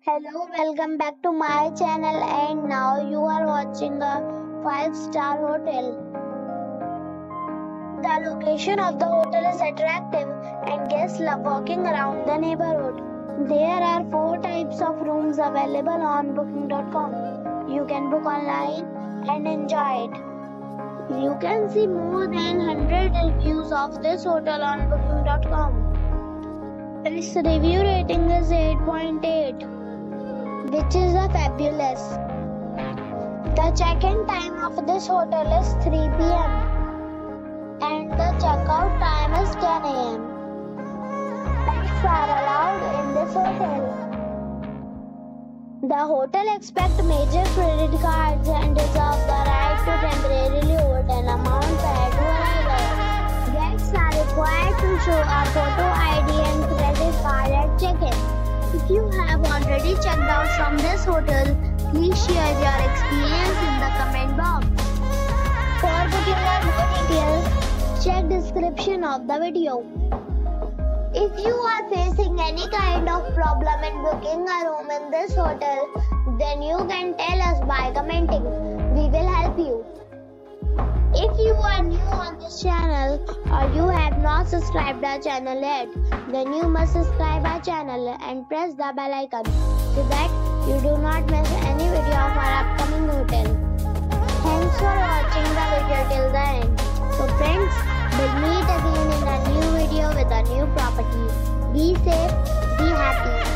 Hello, welcome back to my channel, and now you are watching a 5-star hotel. The location of the hotel is attractive and guests love walking around the neighborhood. There are 4 types of rooms available on booking.com. You can book online and enjoy it. You can see more than 100 reviews of this hotel on booking.com. Its review rating is 8.8. which is fabulous. The check-in time of this hotel is 3 p.m. and the check-out time is 10 a.m. Pets are allowed in this hotel. The hotel accepts major credit cards and reserves the right to temporarily hold an amount prior to arrival. Guests are required to show a photo ID and credit card at check-in. If you have already checked out from this hotel, please share your experience in the comment box. For booking or more details, check description of the video. If you are facing any kind of problem in booking a room in this hotel, then you can tell us by commenting. We will help you. If you are new on this channel or you have not subscribed our channel yet, then you must subscribe our channel and press the bell icon so that you do not miss any video of our upcoming hotel. Thanks for watching the video till the end. So friends, we'll meet again in a new video with a new property. Be safe, be happy.